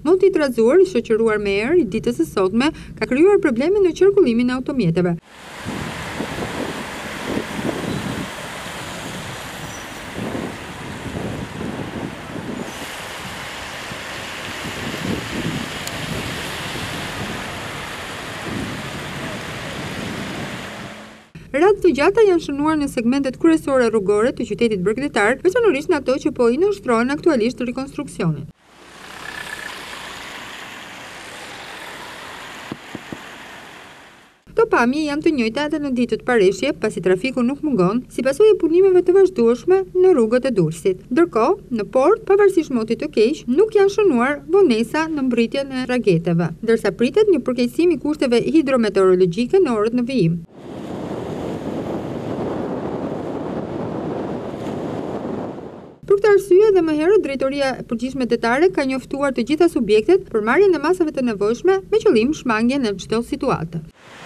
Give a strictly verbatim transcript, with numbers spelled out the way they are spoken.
Multi trazuar i shoqëruar me erë i ditës së sotme ka krijuar probleme në qarkullimin e automjeteve. Radhë të gjata janë shënuar në segmentet kryesore rrugore të qytetit bregdetar, veçanërisht në ato që po i nënshtrohen aktualisht rikonstruksionit. Këto pamje janë të njëjta edhe në ditët pareshje, pasi trafiku nuk mungon, si pasojë e punimeve të vazhdueshme në rrugët e Durrësit. Ndërkohë, në port, pavarësisht motit të keq, nuk janë shënuar vonesa në mbritjen e tragjeteve, ndërsa pritet një përkeqësim i kushteve hidrometeorologjike në orët në vijim. Për këtë arsye dhe më herët Drejtoria e Përgjithshme Detare ka njoftuar të gjitha subjektet për marrjen e masave të nevojshme me qëllim shmangjen e çdo situate.